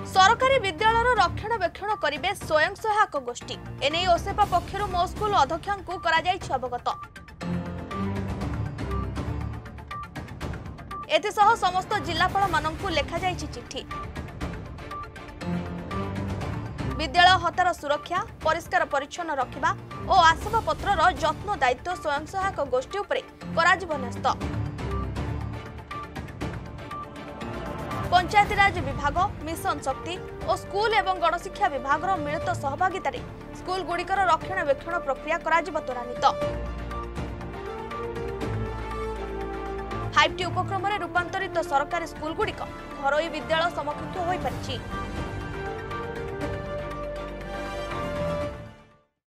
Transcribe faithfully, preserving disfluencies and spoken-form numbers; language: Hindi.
सरकारी विद्यालय रक्षणाबेक्षण करेंगे स्वयं सहायक गोष्ठी एने ओसेपा पक्षर मो स्कूल अध्यक्ष को अवगत। एसह समस्त जिलापाल मानू लेखा जाइछि चिट्ठी। विद्यालय हतार सुरक्षा परिष्कार परिच्छन्न रखिबा और आसबाबपत्र जत्न दायित्व स्वयं सहायक गोष्ठी उपरे कराजिब न्यस्त। पंचायतीराज विभाग मिशन शक्ति और स्कूल एवं गणशिक्षा विभाग मिलित सहभागिता स्कूल गुड़िकर रक्षणाबेक्षण प्रक्रिया कराजिब त्वरान्वित। फाइव टी उपक्रम रूपांतरित सरकारी स्कूल गुड़िक घरोई विद्यालय समकक्ष हो पारिछि।